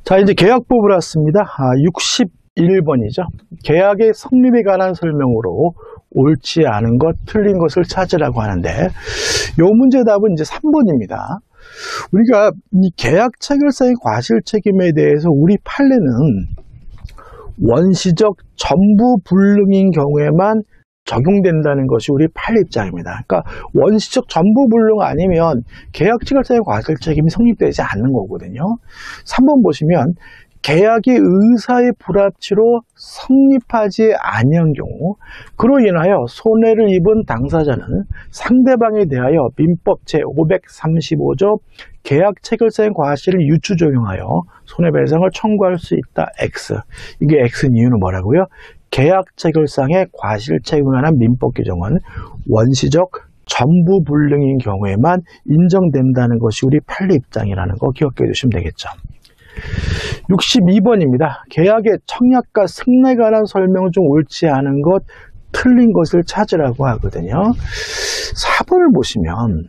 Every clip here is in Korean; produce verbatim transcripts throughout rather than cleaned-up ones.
자, 이제 계약법을 왔습니다. 아, 육십일 번이죠. 계약의 성립에 관한 설명으로 옳지 않은 것, 틀린 것을 찾으라고 하는데, 이 문제 답은 이제 삼 번입니다. 우리가 이 계약 체결사의 과실 책임에 대해서 우리 판례는 원시적 전부 불능인 경우에만 적용된다는 것이 우리 판례 입장입니다. 그러니까 원시적 전부 불능 아니면 계약 체결사의 과실 책임이 성립되지 않는 거거든요. 삼 번 보시면 계약이 의사의 불합치로 성립하지 아니한 경우, 그로 인하여 손해를 입은 당사자는 상대방에 대하여 민법 제오백삼십오 조 계약 체결사의 과실을 유추 적용하여 손해배상을 청구할 수 있다. X. 이게 X는 이유는 뭐라고요? 계약 체결상의 과실 책임에 관한 민법 규정은 원시적 전부 불능인 경우에만 인정된다는 것이 우리 판례 입장이라는 거 기억해 주시면 되겠죠. 육십이 번입니다. 계약의 청약과 승낙에 관한 설명은 좀 옳지 않은 것, 틀린 것을 찾으라고 하거든요. 사 번을 보시면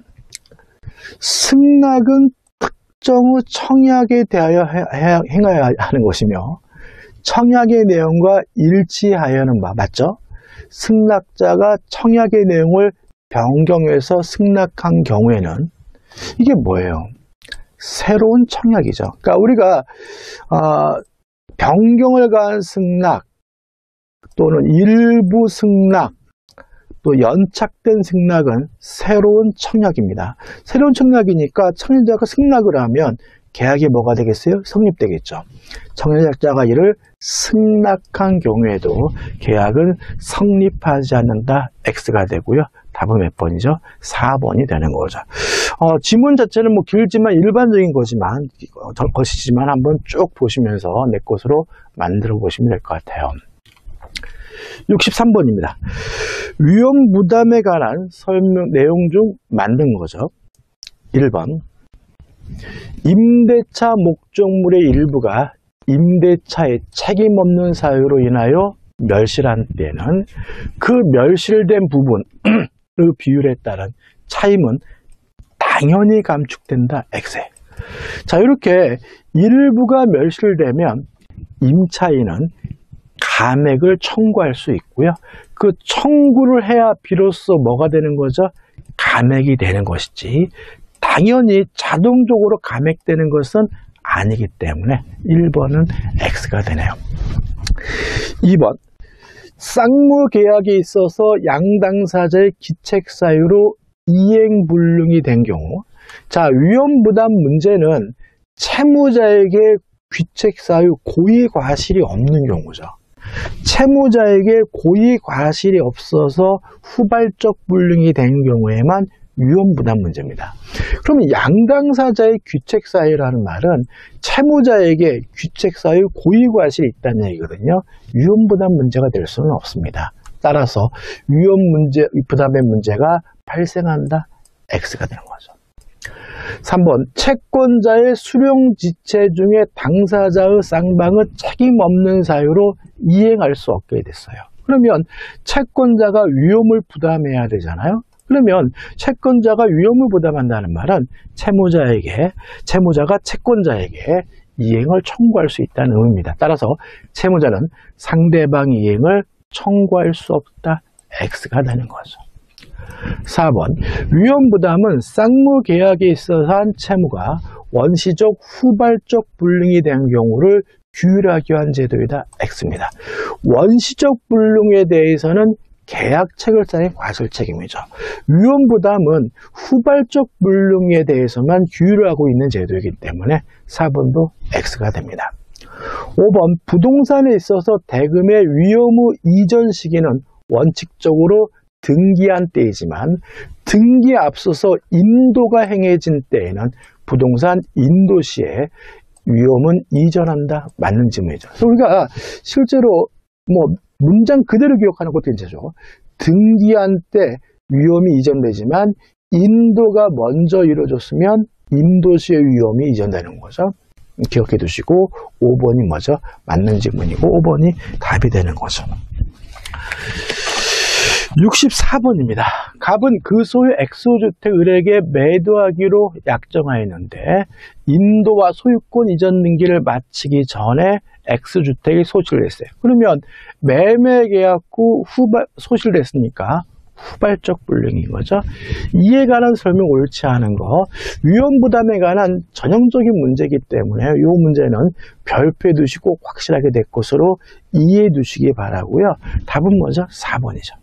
승낙은 특정의 청약에 대하여 행해야 하는 것이며 청약의 내용과 일치하여는 바, 맞죠? 승낙자가 청약의 내용을 변경해서 승낙한 경우에는 이게 뭐예요? 새로운 청약이죠. 그러니까 우리가 어, 변경을 가한 승낙 또는 일부 승낙 또 연착된 승낙은 새로운 청약입니다. 새로운 청약이니까 청약자가 승낙을 하면 계약이 뭐가 되겠어요? 성립되겠죠. 청약자가 이를 승낙한 경우에도 계약은 성립하지 않는다. X가 되고요. 답은 몇 번이죠? 사 번이 되는 거죠. 어, 지문 자체는 뭐 길지만 일반적인 거지만, 것이지만 한번 쭉 보시면서 내 것으로 만들어 보시면 될 것 같아요. 육십삼 번입니다. 위험 부담에 관한 설명 내용 중 맞는 거죠. 일 번. 임대차 목적물의 일부가 임대차의 책임 없는 사유로 인하여 멸실한 때는 그 멸실된 부분의 비율에 따른 차임은 당연히 감축된다. X. 자, 이렇게 일부가 멸실되면 임차인은 감액을 청구할 수 있고요. 그 청구를 해야 비로소 뭐가 되는 거죠? 감액이 되는 것이지 당연히 자동적으로 감액되는 것은 아니기 때문에 일 번은 X가 되네요. 이 번. 쌍무 계약에 있어서 양당사자의 기책사유로 이행불능이 된 경우, 자, 위험부담 문제는 채무자에게 귀책사유 고의과실이 없는 경우죠. 채무자에게 고의과실이 없어서 후발적 불능이 된 경우에만 위험부담 문제입니다. 그러면 양당사자의 귀책사유라는 말은 채무자에게 귀책사유 고의과실이 있다는 얘기거든요. 위험부담 문제가 될 수는 없습니다. 따라서 위험 문제, 부담의 문제가 발생한다. X가 되는 거죠. 삼 번. 채권자의 수령지체 중에 당사자의 쌍방은 책임 없는 사유로 이행할 수 없게 됐어요. 그러면 채권자가 위험을 부담해야 되잖아요. 그러면 채권자가 위험을 부담한다는 말은 채무자에게, 채무자가 채권자에게 이행을 청구할 수 있다는 의미입니다. 따라서 채무자는 상대방 이행을 청구할 수 없다. X가 되는 거죠. 사 번. 위험부담은 쌍무 계약에 있어서 한 채무가 원시적 후발적 불능이 된 경우를 규율하기 위한 제도이다. X입니다. 원시적 불능에 대해서는 계약 체결사의 과실 책임이죠. 위험부담은 후발적 불능에 대해서만 규율하고 있는 제도이기 때문에 사 번도 X가 됩니다. 오 번. 부동산에 있어서 대금의 위험의 이전 시기는 원칙적으로 등기한 때이지만 등기에 앞서서 인도가 행해진 때에는 부동산 인도 시에 위험은 이전한다. 맞는 질문이죠. 그래서 우리가 실제로 뭐 문장 그대로 기억하는 것도 괜찮죠. 등기한 때 위험이 이전되지만 인도가 먼저 이루어졌으면 인도 시의 위험이 이전되는 거죠. 기억해 두시고 오 번이 뭐죠? 맞는 질문이고 오 번이 답이 되는 거죠. 육십사 번입니다. 갑은 그 소유 X주택 을에게 매도하기로 약정하였는데 인도와 소유권 이전 등기를 마치기 전에 X주택이 소실됐어요. 그러면 매매계약 후 후발, 소실됐으니까 후발적 불능인 거죠. 이에 관한 설명 옳지 않은 거, 위험부담에 관한 전형적인 문제이기 때문에 이 문제는 별표에 두시고 확실하게 될 것으로 이해해 두시기 바라고요. 답은 뭐죠? 사 번이죠.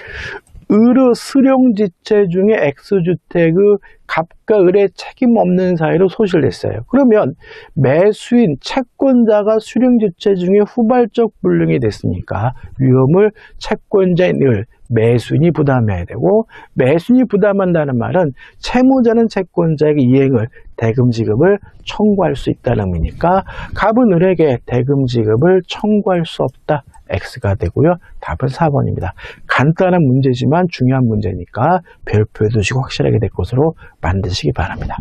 을의 수령지체 중에 X주택의 갑과 을의 책임 없는 사이로 소실됐어요. 그러면 매수인, 채권자가 수령지체 중에 후발적 불능이 됐으니까 위험을 채권자인 을, 매수인이 부담해야 되고, 매수인이 부담한다는 말은 채무자는 채권자에게 이행을 대금 지급을 청구할 수 있다는 의미니까 갑은 을에게 대금 지급을 청구할 수 없다. X가 되고요. 답은 사 번입니다. 간단한 문제지만 중요한 문제니까 별표에 두시고 확실하게 될 것으로 만드시기 바랍니다.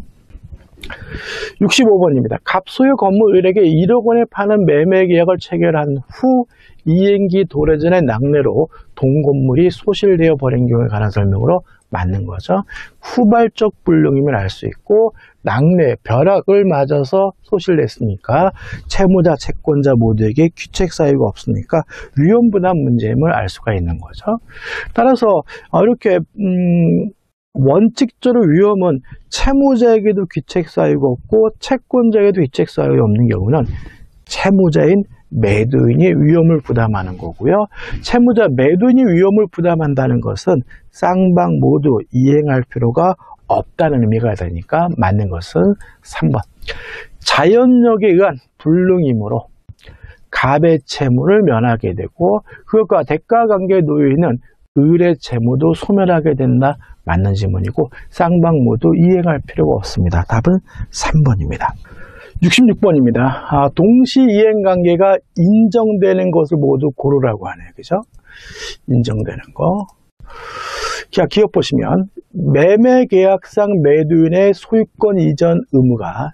육십오 번입니다. 갑 소유 건물 을에게 일억 원에 파는 매매 계약을 체결한 후 이행기 도래전의 낙례로 동건물이 소실되어 버린 경우에 관한 설명으로 맞는 거죠. 후발적 불능임을 알 수 있고 낙례, 벼락을 맞아서 소실됐으니까 채무자, 채권자 모두에게 귀책 사유가 없으니까 위험부담 문제임을 알 수가 있는 거죠. 따라서 이렇게 음, 원칙적으로 위험은 채무자에게도 귀책 사유가 없고 채권자에게도 귀책 사유가 없는 경우는 채무자인 매도인이 위험을 부담하는 거고요. 채무자, 매도인이 위험을 부담한다는 것은 쌍방 모두 이행할 필요가 없다는 의미가 되니까 맞는 것은 삼 번. 자연력에 의한 불능이므로 갑의 채무를 면하게 되고 그것과 대가관계에 놓여 있는 을의 채무도 소멸하게 된다. 맞는 지문이고 쌍방 모두 이행할 필요가 없습니다. 답은 삼 번입니다. 육십육 번입니다. 아, 동시이행관계가 인정되는 것을 모두 고르라고 하네요. 그죠? 인정되는 거. 자, 기억 보시면 매매계약상 매도인의 소유권 이전 의무가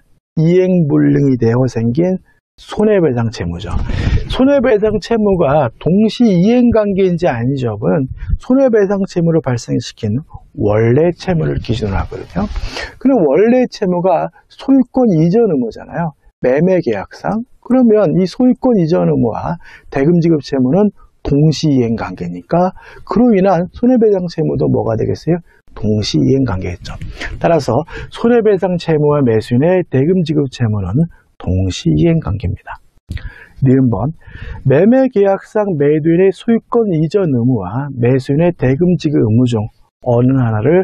이행불능이 되어 생긴 손해배상 채무죠. 손해배상 채무가 동시이행관계인지 아니죠는 손해배상 채무를 발생시킨 원래 채무를 기준으로 하거든요. 그럼 원래 채무가 소유권 이전 의무잖아요. 매매계약상. 그러면 이 소유권 이전 의무와 대금 지급 채무는 동시이행 관계니까 그로 인한 손해배상 채무도 뭐가 되겠어요? 동시이행 관계겠죠. 따라서 손해배상 채무와 매수인의 대금 지급 채무는 동시이행 관계입니다. 니은 번, 매매계약상 매도인의 소유권 이전 의무와 매수인의 대금 지급 의무 중 어느 하나를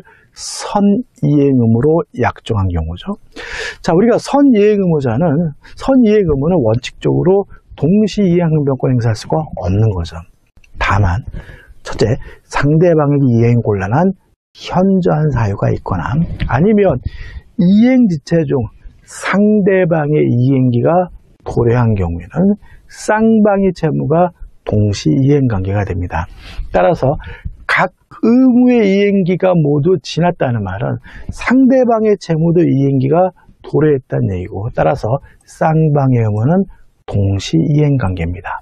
선이행 의무로 약정한 경우죠. 자, 우리가 선이행 의무자는 선이행 의무는 원칙적으로 동시이행 항변권 행사할 수가 없는 거죠. 다만 첫째, 상대방에게 이행 곤란한 현저한 사유가 있거나 아니면 이행지체 중 상대방의 이행기가 도래한 경우에는 쌍방의 채무가 동시이행관계가 됩니다. 따라서 각 의무의 이행기가 모두 지났다는 말은 상대방의 채무도 이행기가 도래했다는 얘기고 따라서 쌍방의 의무는 동시이행관계입니다.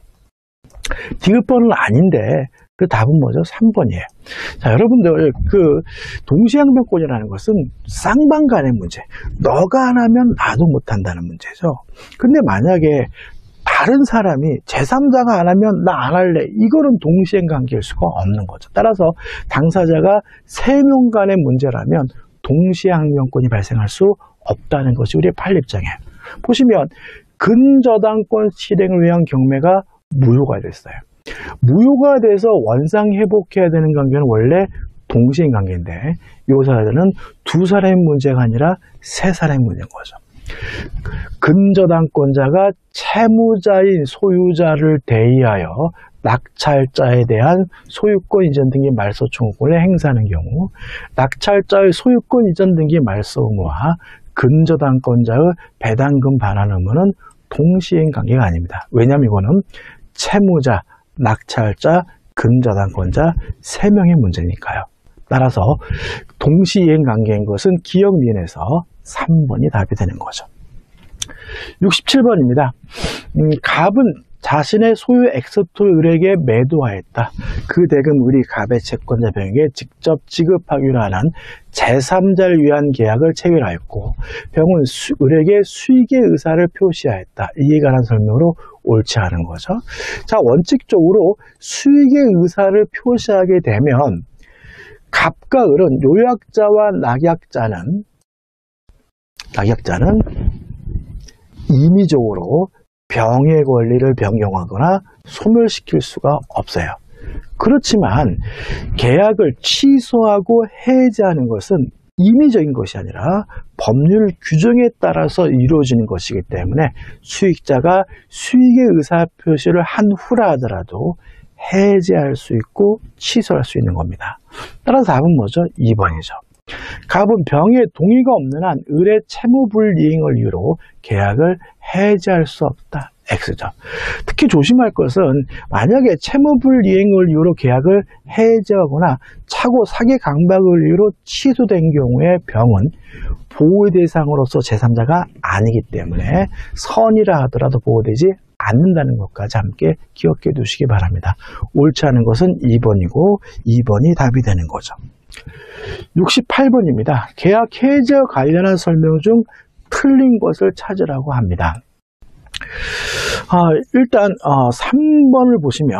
디귿번은 아닌데 그 답은 뭐죠? 삼 번이에요. 자, 여러분들 그 동시항변권이라는 것은 쌍방 간의 문제. 너가 안 하면 나도 못한다는 문제죠. 근데 만약에 다른 사람이 제삼자가 안 하면 나 안 할래. 이거는 동시행 관계일 수가 없는 거죠. 따라서 당사자가 세 명 간의 문제라면 동시항변권이 발생할 수 없다는 것이 우리의 판례입장이에요. 보시면 근저당권 실행을 위한 경매가 무효가 됐어요. 무효가 돼서 원상 회복해야 되는 관계는 원래 동시행 관계인데 이 사례는 두 사람의 문제가 아니라 세 사람의 문제인 거죠. 근저당권자가 채무자인 소유자를 대의하여 낙찰자에 대한 소유권 이전 등기 말소 청구권을 행사하는 경우 낙찰자의 소유권 이전 등기 말소 의무와 근저당권자의 배당금 반환 의무는 동시행 관계가 아닙니다. 왜냐하면 이거는 채무자, 낙찰자, 근저당권자 세 명의 문제니까요. 따라서 동시이행 관계인 것은 기억 미인에서 삼 번이 답이 되는 거죠. 육십칠 번입니다. 음, 갑은 자신의 소유 엑스토를 을에게 매도하였다. 그 대금 을이 갑의 채권자 병에게 직접 지급하기로 하는 제삼자를 위한 계약을 체결하였고 병은 수, 을에게 수익의 의사를 표시하였다. 이에 관한 설명으로 옳지 않은 거죠. 자, 원칙적으로 수익의 의사를 표시하게 되면 갑과 을은 요약자와 낙약자는 낙약자는 임의적으로 병의 권리를 변경하거나 소멸시킬 수가 없어요. 그렇지만 계약을 취소하고 해지하는 것은 임의적인 것이 아니라 법률 규정에 따라서 이루어지는 것이기 때문에 수익자가 수익의 의사표시를 한 후라 하더라도 해지할 수 있고 취소할 수 있는 겁니다. 따라서 답은 뭐죠? 이 번이죠. 갑은 병의 동의가 없는 한 을의 채무불이행을 이유로 계약을 해지할 수 없다. X죠. 특히 조심할 것은 만약에 채무불이행을 이유로 계약을 해지하거나 차고 사기 강박을 이유로 취소된 경우에 병은 보호의 대상으로서 제삼자가 아니기 때문에 선이라 하더라도 보호되지 않는다는 것까지 함께 기억해 두시기 바랍니다. 옳지 않은 것은 이 번이고 이 번이 답이 되는 거죠. 육십팔 번입니다. 계약 해지와 관련한 설명 중 틀린 것을 찾으라고 합니다. 아, 일단 어, 삼 번을 보시면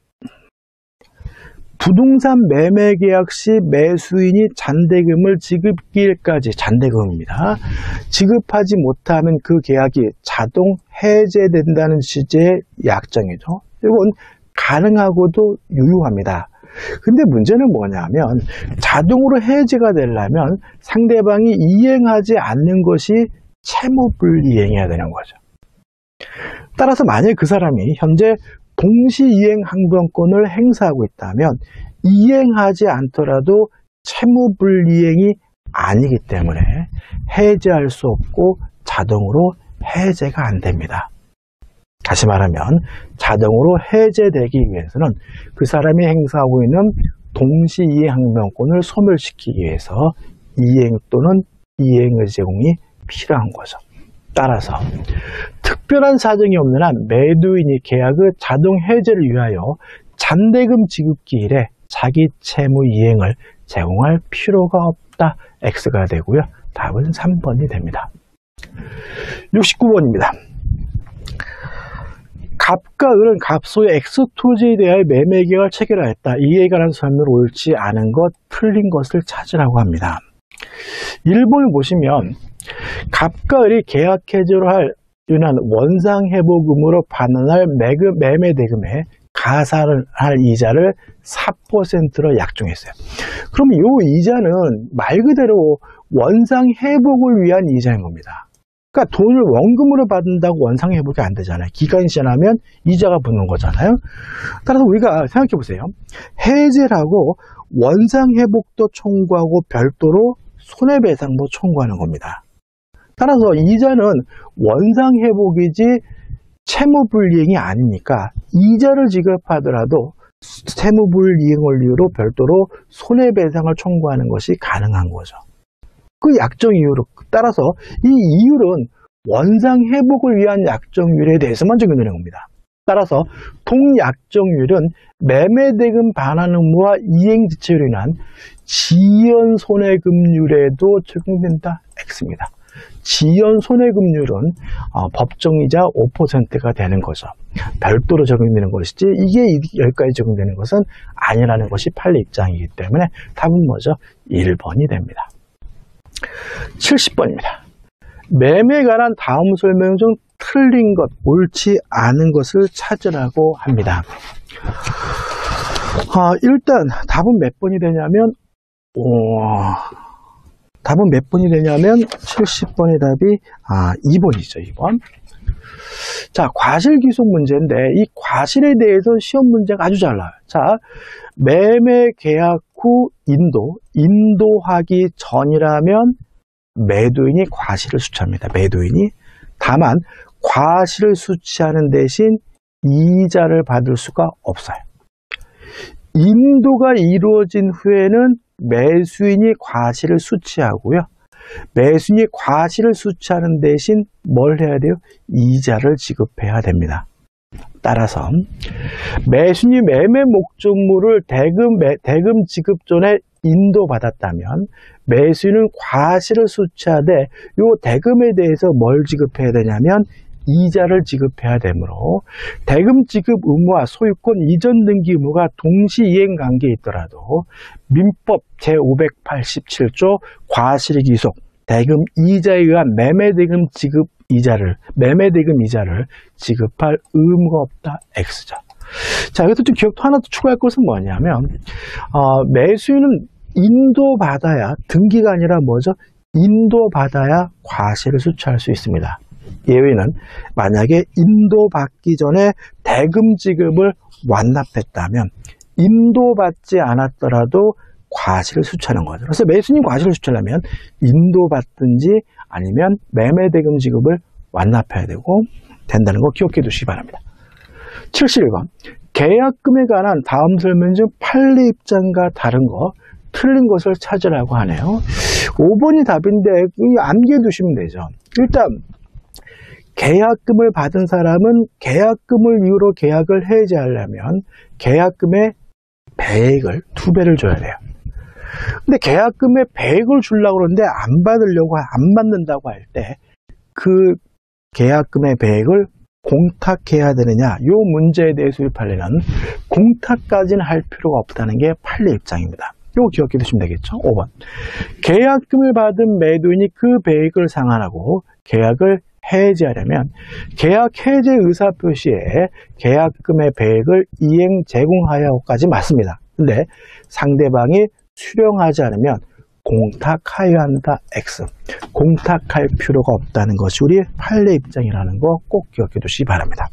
부동산 매매 계약 시 매수인이 잔대금을 지급기일까지 잔대금입니다. 지급하지 못하면 그 계약이 자동 해제된다는 취지의 약정이죠. 이건 가능하고도 유효합니다. 근데 문제는 뭐냐면 자동으로 해지가 되려면 상대방이 이행하지 않는 것이 채무불이행해야 되는 거죠. 따라서 만약 그 사람이 현재 동시이행 항변권을 행사하고 있다면 이행하지 않더라도 채무불이행이 아니기 때문에 해제할 수 없고 자동으로 해제가 안 됩니다. 다시 말하면 자동으로 해제되기 위해서는 그 사람이 행사하고 있는 동시이행 항변권을 소멸시키기 위해서 이행 또는 이행의 제공이 필요한 거죠. 따라서 특별한 사정이 없는 한 매도인이 계약의 자동 해제를 위하여 잔대금 지급기일에 자기 채무 이행을 제공할 필요가 없다. X가 되고요. 답은 삼 번이 됩니다. 육십구 번입니다. 갑과 을은 갑소의 X토지에 대하여 매매 계약을 체결하였다. 이에 관한 설명을 옳지 않은 것, 틀린 것을 찾으라고 합니다. 일 번을 보시면 갑과 을이 계약 해지로 할 유난 원상회복금으로 반환할 매매 대금에 가산을 할 이자를 사 퍼센트로 약정했어요. 그럼 이 이자는 말 그대로 원상회복을 위한 이자인 겁니다. 그러니까 돈을 원금으로 받는다고 원상회복이 안 되잖아요. 기간이 지나면 이자가 붙는 거잖아요. 따라서 우리가 생각해 보세요. 해지라고 원상회복도 청구하고 별도로 손해배상도 청구하는 겁니다. 따라서 이자는 원상회복이지 채무불이행이 아니니까 이자를 지급하더라도 채무불이행을 이유로 별도로 손해배상을 청구하는 것이 가능한 거죠. 그 약정 이유로 따라서 이 이율은 원상회복을 위한 약정률에 대해서만 적용되는 겁니다. 따라서 동약정률은 매매대금 반환 의무와 이행지체로 인한 지연손해금률에도 적용된다. X입니다. 지연손해금률은 어, 법정이자 오 퍼센트가 되는 거죠. 별도로 적용되는 것이지 이게 여기까지 적용되는 것은 아니라는 것이 판례 입장이기 때문에 답은 뭐죠? 일 번이 됩니다. 칠십 번입니다. 매매에 관한 다음 설명 중 틀린 것, 옳지 않은 것을 찾으라고 합니다. 아, 일단 답은 몇 번이 되냐면 오, 답은 몇 번이 되냐면 칠십 번의 답이 아, 이 번이죠. 이 번. 자, 과실기속 문제인데 이 과실에 대해서 시험 문제가 아주 잘 나와요. 자, 매매 계약 후 인도, 인도하기 전이라면 매도인이 과실을 수취합니다. 매도인이. 다만 과실을 수취하는 대신 이자를 받을 수가 없어요. 인도가 이루어진 후에는 매수인이 과실을 수취하고요. 매수인이 과실을 수취하는 대신 뭘 해야 돼요? 이자를 지급해야 됩니다. 따라서 매수인이 매매 목적물을 대금, 매, 대금 지급 전에 인도받았다면 매수인은 과실을 수취하되 이 대금에 대해서 뭘 지급해야 되냐면 이자를 지급해야 되므로 대금 지급 의무와 소유권 이전 등기 의무가 동시 이행 관계에 있더라도 민법 제오백팔십칠 조 과실의 기속 대금 이자에 의한 매매대금 지급 이자를 매매대금 이자를 지급할 의무가 없다. X죠. 자, 여기서 좀 기억도 하나 더 추가할 것은 뭐냐면 어, 매수인은 인도받아야 등기가 아니라 뭐죠? 인도받아야 과실을 수취할 수 있습니다. 예외는 만약에 인도받기 전에 대금 지급을 완납했다면 인도받지 않았더라도 과실을 수취하는 거죠. 그래서 매수인이 과실을 수취하려면 인도받든지 아니면 매매대금 지급을 완납해야 되고 된다는 거 기억해 두시기 바랍니다. 칠십일 번 계약금에 관한 다음 설명 중 판례 입장과 다른 거 틀린 것을 찾으라고 하네요. 오 번이 답인데 암기해 두시면 되죠. 일단 계약금을 받은 사람은 계약금을 이유로 계약을 해지하려면 계약금의 배액을 두 배를 줘야 돼요. 근데 계약금의 배액을 주려고 그러는데 안 받으려고, 안 받는다고 할 때 그 계약금의 배액을 공탁해야 되느냐, 이 문제에 대해서 이 판례는 공탁까지는 할 필요가 없다는 게 판례 입장입니다. 이거 기억해 두시면 되겠죠. 오 번 계약금을 받은 매도인이 그 배액을 상환하고 계약을 해지하려면 계약 해지 의사표시에 계약금의 배액을 이행 제공하여까지 맞습니다. 근데 상대방이 수령하지 않으면 공탁하여야 한다. X. 공탁할 필요가 없다는 것이 우리 판례 입장이라는 거 꼭 기억해 두시기 바랍니다.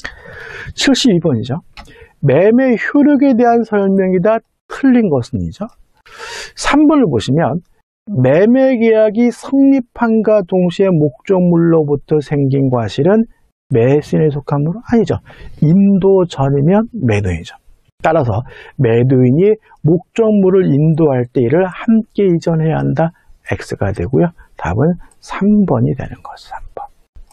칠십이 번이죠. 매매 효력에 대한 설명이 다 틀린 것은이죠. 삼 번을 보시면 매매 계약이 성립함과 동시에 목적물로부터 생긴 과실은 매수인에 속한 물은 아니죠. 인도 전이면 매도인이죠. 따라서 매도인이 목적물을 인도할 때 이를 함께 이전해야 한다. X가 되고요. 답은 삼 번이 되는 거죠. 삼 번.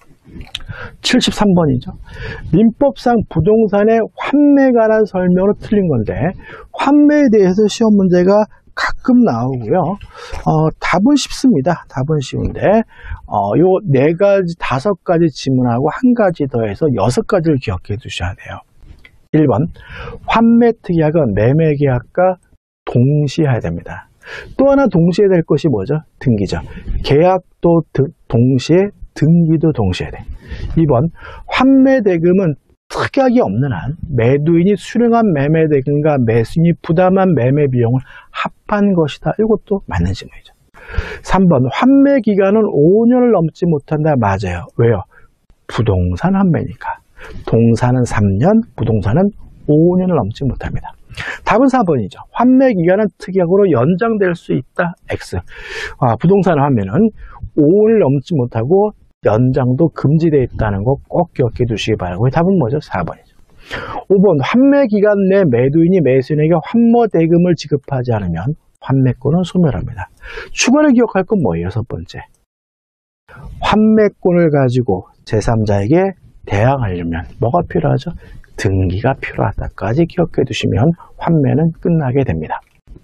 칠십삼 번이죠. 민법상 부동산의 환매에 관한 설명으로 틀린 건데 환매에 대해서 시험 문제가 가끔 나오고요. 어, 답은 쉽습니다. 답은 쉬운데 어, 요 네 가지, 다섯 가지 지문하고 한 가지 더해서 여섯 가지를 기억해 두셔야 돼요. 일 번 환매 특약은 매매 계약과 동시에 해야 됩니다. 또 하나 동시에 될 것이 뭐죠? 등기죠. 계약도 동시에 등기도 동시에 돼. 이 번 환매 대금은 특약이 없는 한 매도인이 수령한 매매 대금과 매수인이 부담한 매매 비용을 합한 것이다. 이것도 맞는 질문이죠. 삼 번 환매 기간은 오 년을 넘지 못한다. 맞아요. 왜요? 부동산 환매니까. 동산은 삼 년, 부동산은 오 년을 넘지 못합니다. 답은 사 번이죠. 환매 기간은 특약으로 연장될 수 있다. X. 아, 부동산 환매는 오 년을 넘지 못하고 연장도 금지되어 있다는 거 꼭 기억해 두시기 바라고. 답은 뭐죠? 사 번이죠. 오 번 환매 기간 내 매도인이 매수인에게 환모 대금을 지급하지 않으면 환매권은 소멸합니다. 추가로 기억할 건 뭐예요? 여섯 번째. 환매권을 가지고 제삼자에게 대항하려면 뭐가 필요하죠? 등기가 필요하다까지 기억해 두시면 환매는 끝나게 됩니다.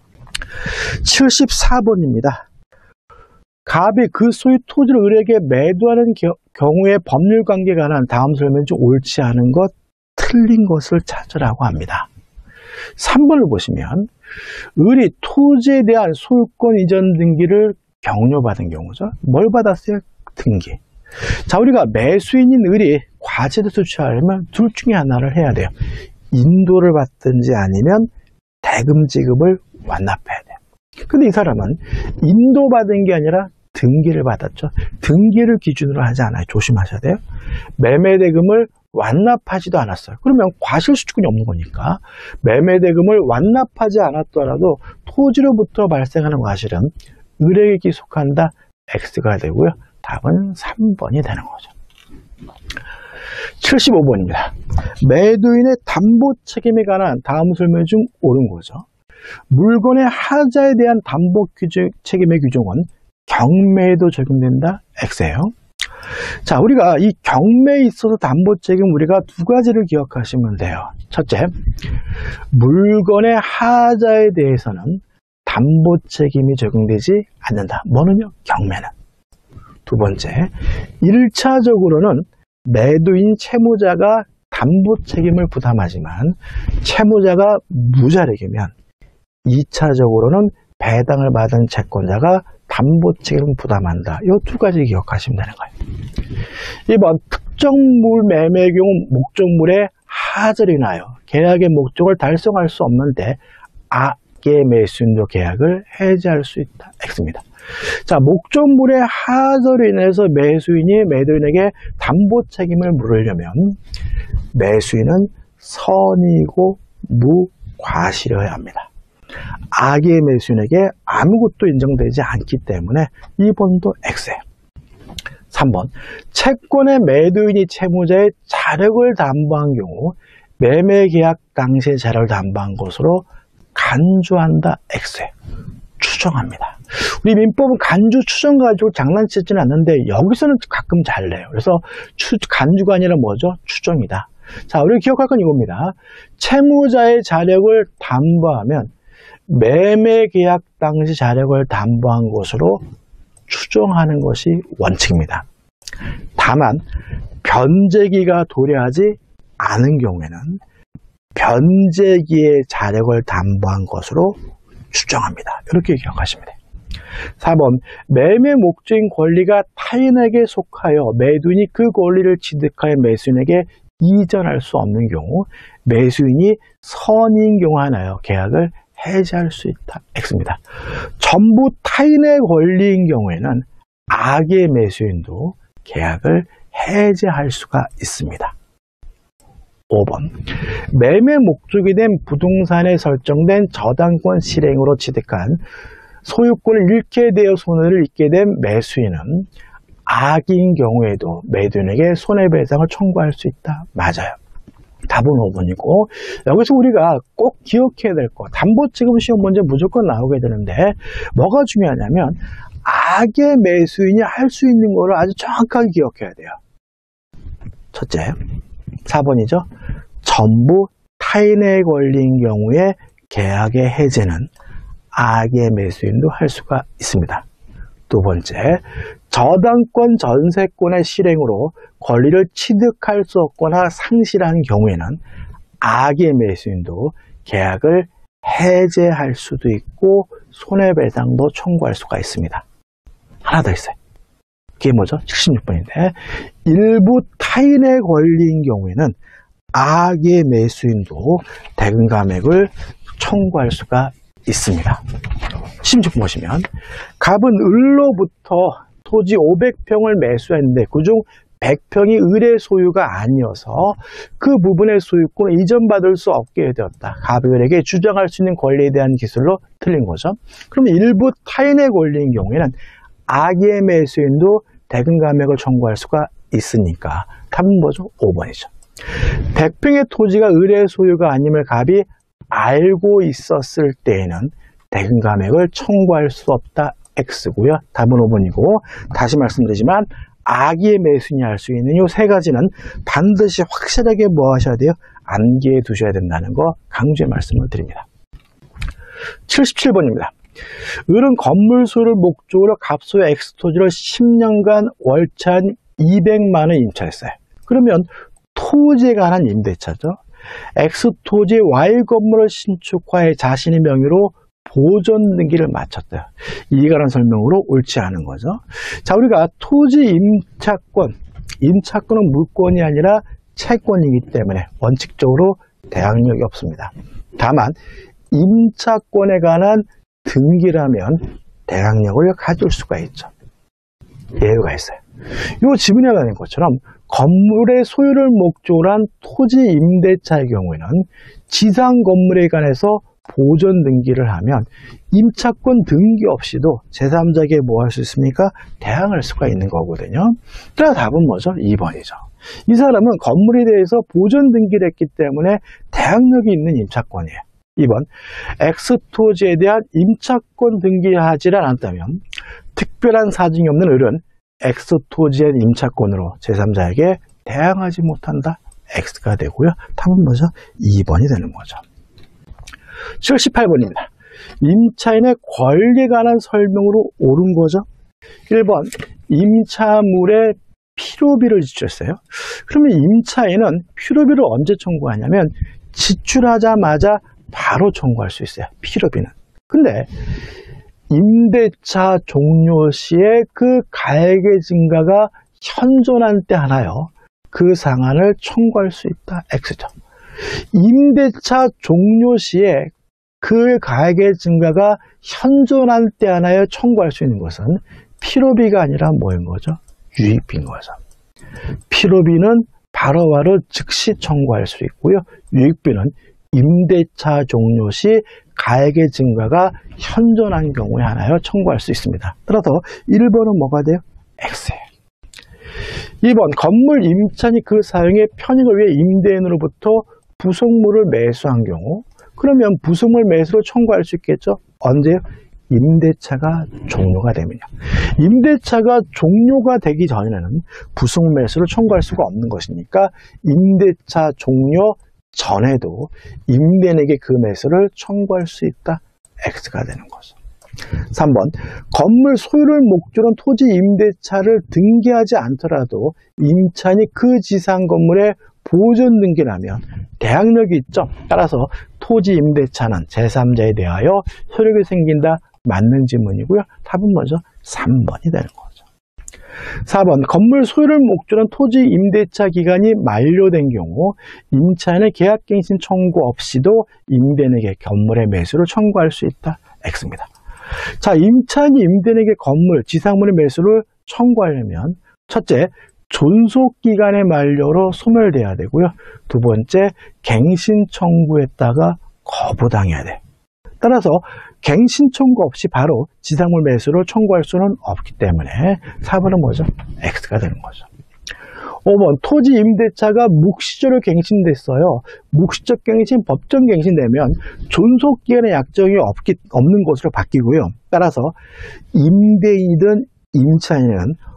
칠십사 번입니다. 갑이 그 소유 토지를 을에게 매도하는 겨, 경우에 법률 관계에 관한 다음 설명 중 옳지 않은 것, 틀린 것을 찾으라고 합니다. 삼 번을 보시면 을이 토지에 대한 소유권 이전 등기를 경료받은 경우죠. 뭘 받았어요? 등기. 자, 우리가 매수인인 을이 과실을 수취하려면 둘 중에 하나를 해야 돼요. 인도를 받든지 아니면 대금 지급을 완납해야 돼요. 근데 이 사람은 인도받은 게 아니라 등기를 받았죠. 등기를 기준으로 하지 않아요. 조심하셔야 돼요. 매매 대금을 완납하지도 않았어요. 그러면 과실 수취권이 없는 거니까 매매 대금을 완납하지 않았더라도 토지로부터 발생하는 과실은 을에게 기속한다. X가 되고요. 답은 삼 번이 되는 거죠. 칠십오 번입니다. 매도인의 담보 책임에 관한 다음 설명 중 옳은 거죠. 물건의 하자에 대한 담보 규정, 책임의 규정은 경매에도 적용된다. X예요. 자, 우리가 이 경매에 있어서 담보 책임 우리가 두 가지를 기억하시면 돼요. 첫째, 물건의 하자에 대해서는 담보 책임이 적용되지 않는다. 뭐는요? 경매는. 두 번째, 일차적으로는 매도인 채무자가 담보 책임을 부담하지만 채무자가 무자력이면 이차적으로는 배당을 받은 채권자가 담보 책임을 부담한다. 이 두 가지 기억하시면 되는 거예요. 이 번 특정물 매매의 경우 목적물의 하자로 인하여 계약의 목적을 달성할 수 없는데 악의 매수인도 계약을 해지할 수 있다. X입니다. 자, 목적물의 하자로 인해서 매수인이 매도인에게 담보 책임을 물으려면 매수인은 선이고 무과실이어야 합니다. 악의 매수인에게 아무것도 인정되지 않기 때문에 이 번도 X예요. 삼 번, 채권의 매도인이 채무자의 자력을 담보한 경우 매매계약 당시의 자력을 담보한 것으로 간주한다. X예요. 추정합니다. 우리 민법은 간주 추정 가지고 장난치지는 않는데 여기서는 가끔 잘 내요. 그래서 추, 간주가 아니라 뭐죠? 추정이다. 자, 우리가 기억할 건 이겁니다. 채무자의 자력을 담보하면 매매계약 당시 자력을 담보한 것으로 추정하는 것이 원칙입니다. 다만 변제기가 도래하지 않은 경우에는 변제기의 자력을 담보한 것으로 추정합니다. 이렇게 기억하시면 돼요. 사 번, 매매 목적인 권리가 타인에게 속하여 매도인이 그 권리를 취득하여 매수인에게 이전할 수 없는 경우 매수인이 선인 경우 하나요 계약을 해지할 수 있다. X입니다. 전부 타인의 권리인 경우에는 악의 매수인도 계약을 해지할 수가 있습니다. 오 번, 매매 목적이 된 부동산에 설정된 저당권 실행으로 취득한 소유권을 잃게 되어 손해를 입게 된 매수인은 악인 경우에도 매도인에게 손해배상을 청구할 수 있다. 맞아요. 답은 오 번이고 여기서 우리가 꼭 기억해야 될 거, 담보 책임 시험 문제 무조건 나오게 되는데 뭐가 중요하냐면 악의 매수인이 할 수 있는 거를 아주 정확하게 기억해야 돼요. 첫째, 사 번이죠. 전부 타인의 권리인 경우에 계약의 해제는 악의 매수인도 할 수가 있습니다. 두 번째, 저당권 전세권의 실행으로 권리를 취득할 수 없거나 상실한 경우에는 악의 매수인도 계약을 해제할 수도 있고 손해배상도 청구할 수가 있습니다. 하나 더 있어요. 그게 뭐죠? 칠십육 번인데 일부 타인의 권리인 경우에는 악의 매수인도 대금 감액을 청구할 수가 있습니다. 칠십육 번 보시면 갑은 을로부터 토지 오백 평을 매수했는데 그중 백 평이 을의 소유가 아니어서 그 부분의 소유권을 이전받을 수 없게 되었다. 갑이 을에게 주장할 수 있는 권리에 대한 기술로 틀린 거죠. 그러면 일부 타인의 권리인 경우에는 악의 매수인도 대금 감액을 청구할 수가 있으니까 답은 뭐죠? 오 번이죠. 백 평의 토지가 을의 소유가 아님을 갑이 알고 있었을 때에는 대금 감액을 청구할 수 없다. X고요. 답은 오 번이고 다시 말씀드리지만 악의 매수인이 할 수 있는 이 세 가지는 반드시 확실하게 뭐 하셔야 돼요? 암기해 두셔야 된다는 거 강조의 말씀을 드립니다. 칠십칠 번입니다. 을은 건물 소유를 목적으로 갑소의 X토지를 십 년간 월차 한 이백만 원 임차했어요. 그러면 토지에 관한 임대차죠. X토지의 Y 건물을 신축하여 자신의 명의로 보존 등기를 마쳤대요. 이에 관한 설명으로 옳지 않은 거죠. 자, 우리가 토지 임차권, 임차권은 물권이 아니라 채권이기 때문에 원칙적으로 대항력이 없습니다. 다만 임차권에 관한 등기라면 대항력을 가질 수가 있죠. 예외가 있어요. 이 지문에 나는 것처럼 건물의 소유를 목적으로 한 토지 임대차의 경우에는 지상 건물에 관해서 보존 등기를 하면 임차권 등기 없이도 제삼자에게 뭐 할 수 있습니까? 대항할 수가 있는 거거든요. 그래서 답은 뭐죠? 이 번이죠. 이 사람은 건물에 대해서 보존 등기를 했기 때문에 대항력이 있는 임차권이에요. 이 번, X토지에 대한 임차권 등기하지 않았다면 특별한 사정이 없는 을은 X 토지의 임차권으로 제삼자에게 대항하지 못한다. X가 되고요. 답은 뭐죠? 이 번이 되는 거죠. 칠십팔 번입니다. 임차인의 권리에 관한 설명으로 옳은 거죠. 일 번 임차물의 필요비를 지출했어요. 그러면 임차인은 필요비를 언제 청구하냐면 지출하자마자 바로 청구할 수 있어요. 필요비는. 근데 임대차 종료 시에 그 가액의 증가가 현존한 때 하나요. 그 상한을 청구할 수 있다. X죠. 임대차 종료 시에 그 가액의 증가가 현존한 때 하나에 청구할 수 있는 것은 필요비가 아니라 뭐인 거죠? 유익비인 거죠. 필요비는 바로바로 즉시 청구할 수 있고요. 유익비는 임대차 종료 시 가액의 증가가 현존한 경우에 하나여 청구할 수 있습니다. 따라서 일 번은 뭐가 돼요? X예요. 이 번 건물 임차인이 그 사용의 편익을 위해 임대인으로부터 부속물을 매수한 경우, 그러면 부속물 매수를 청구할 수 있겠죠? 언제요? 임대차가 종료가 되면요. 임대차가 종료가 되기 전에는 부속물 매수를 청구할 수가 없는 것이니까 임대차 종료 전에도 임대인에게 그 매수를 청구할 수 있다. X가 되는 거죠. 삼 번 건물 소유를 목적으로 토지 임대차를 등기하지 않더라도 임차인이 그 지상 건물에 보존 등기를 하면 대항력이 있죠. 따라서 토지 임대차는 제삼자에 대하여 효력이 생긴다. 맞는 질문이고요. 답은 뭐죠? 삼 번이 되는 거죠. 사 번 건물 소유를 목적으로 토지 임대차 기간이 만료된 경우 임차인의 계약갱신 청구 없이도 임대인에게 건물의 매수를 청구할 수 있다. X입니다. 자, 임차인이 임대인에게 건물, 지상물의 매수를 청구하려면 첫째, 존속기간의 만료로 소멸돼야 되고요. 두 번째, 갱신 청구했다가 거부당해야 돼. 따라서 갱신 청구 없이 바로 지상물 매수를 청구할 수는 없기 때문에 사 번은 뭐죠? X가 되는 거죠. 오 번 토지 임대차가 묵시적으로 갱신됐어요. 묵시적 갱신, 법정 갱신되면 존속기간의 약정이 없기, 없는 것으로 바뀌고요. 따라서 임대인이든 임차인은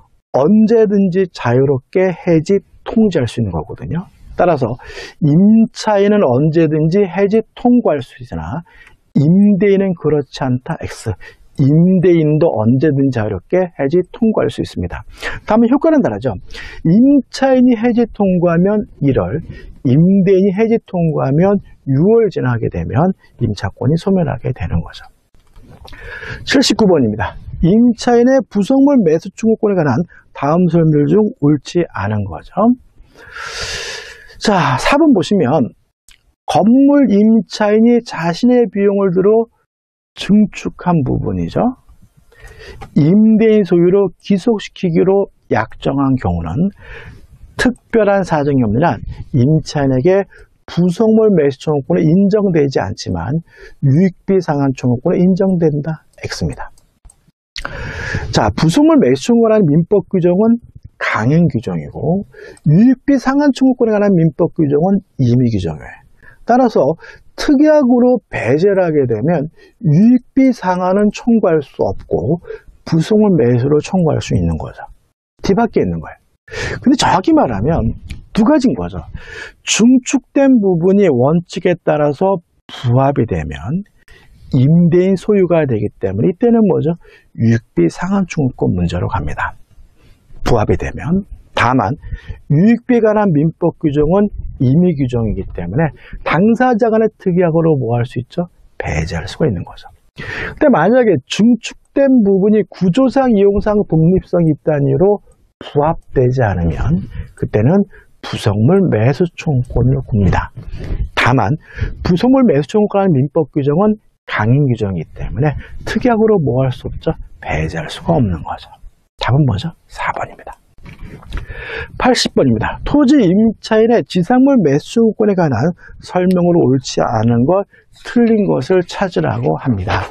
언제든지 자유롭게 해지 통지할 수 있는 거거든요. 따라서 임차인은 언제든지 해지 통고할 수 있으나 임대인은 그렇지 않다. X. 임대인도 언제든지 자유롭게 해지 통고할 수 있습니다. 다만 효과는 다르죠. 임차인이 해지 통고하면 일 월, 임대인이 해지 통고하면 유월 지나게 되면 임차권이 소멸하게 되는 거죠. 칠십구 번입니다. 임차인의 부속물 매수 청구권에 관한 다음 설명 중 옳지 않은 거죠. 자, 사 번 보시면 건물 임차인이 자신의 비용을 들어 증축한 부분이죠. 임대인 소유로 기속시키기로 약정한 경우는 특별한 사정이 없는 한 임차인에게 부속물 매수 청구권은 인정되지 않지만 유익비 상한 청구권은 인정된다. X입니다. 자, 부속물 매수 청구권에 관한 민법 규정은 강행 규정이고 유익비 상한 청구권에 관한 민법 규정은 임의 규정이에요. 따라서 특약으로 배제를 하게 되면 유익비 상한은 청구할 수 없고 부속물 매수를 청구할 수 있는 거죠. 뒤바뀌어 있는 거예요. 근데 정확히 말하면 두 가지인 거죠. 중축된 부분이 원칙에 따라서 부합이 되면 임대인 소유가 되기 때문에 이때는 뭐죠? 유익비 상한 청구권 문제로 갑니다. 부합이 되면. 다만 유익비에 관한 민법 규정은 임의 규정이기 때문에 당사자 간의 특약으로 뭐 할 수 있죠? 배제할 수가 있는 거죠. 근데 만약에 중축된 부분이 구조상, 이용상, 독립성 입단위로 부합되지 않으면 그때는 부속물 매수 청구권을 굽니다. 다만 부속물 매수 청구권이라는 민법 규정은 강행 규정이기 때문에 특약으로 뭐 할 수 없죠? 배제할 수가 없는 거죠. 답은 뭐죠? 사 번입니다. 팔십 번입니다. 토지 임차인의 지상물 매수 청구권에 관한 설명으로 옳지 않은 것, 틀린 것을 찾으라고 합니다.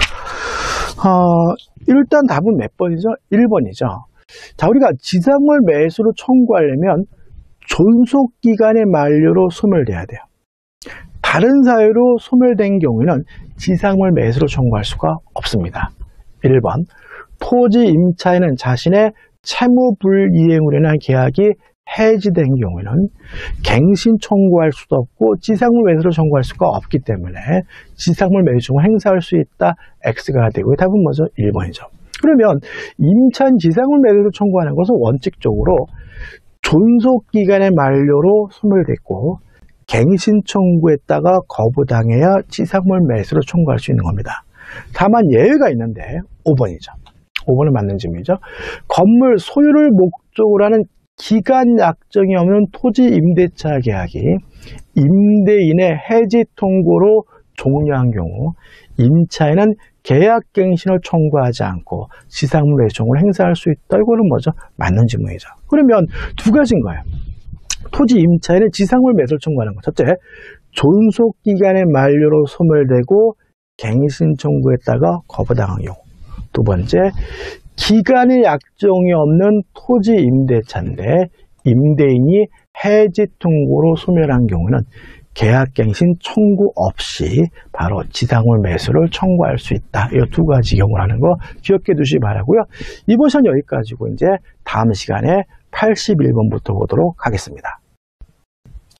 어, 일단 답은 몇 번이죠? 일 번이죠. 자, 우리가 지상물 매수를 청구하려면 존속기간의 만료로 소멸돼야 돼요. 다른 사유로 소멸된 경우에는 지상물 매수를 청구할 수가 없습니다. 일 번 토지 임차인은 자신의 채무불이행으로 인한 계약이 해지된 경우에는 갱신 청구할 수도 없고 지상물 매수를 청구할 수가 없기 때문에 지상물 매수청구 행사할 수 있다. X가 되고요. 답은 뭐죠? 일 번이죠. 그러면 임차인 지상물 매수를 청구하는 것은 원칙적으로 존속기간의 만료로 소멸됐고 갱신 청구했다가 거부당해야 지상물 매수를 청구할 수 있는 겁니다. 다만 예외가 있는데 오 번이죠. 오 번은 맞는 질문이죠. 건물 소유를 목적으로 하는 기간 약정이 없는 토지 임대차 계약이 임대인의 해지 통고로 종료한 경우 임차인은 계약갱신을 청구하지 않고 지상물 매수 청구를 행사할 수 있다. 이거는 뭐죠? 맞는 질문이죠. 그러면 두 가지인 거예요. 토지 임차인은 지상물 매수를 청구하는 것. 첫째, 존속기간의 만료로 소멸되고 갱신 청구했다가 거부당한 경우. 두 번째, 기간의 약정이 없는 토지 임대차인데 임대인이 해지 통고로 소멸한 경우는 계약갱신 청구 없이 바로 지상물 매수를 청구할 수 있다. 이 두 가지 경우라는 거 기억해 두시기 바라고요. 이번 시간 여기까지고 이제 다음 시간에 팔십일 번부터 보도록 하겠습니다.